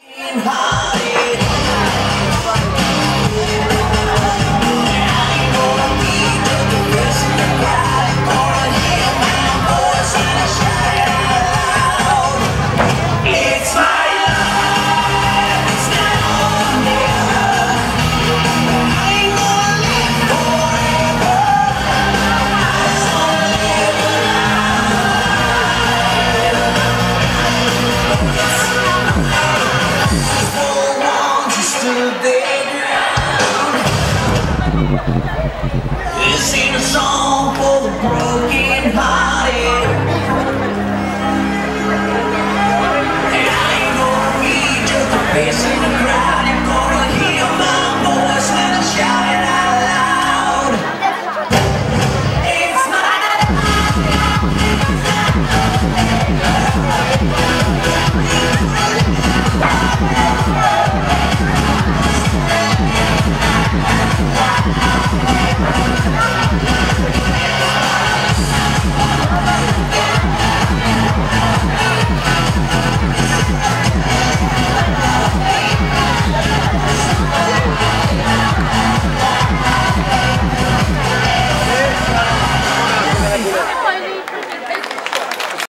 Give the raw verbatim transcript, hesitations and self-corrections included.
This ain't a song for the broken hearted, and I ain't gonna be just a face in the crowd. You're gonna hear my voice when I shout it out loud. It's my life.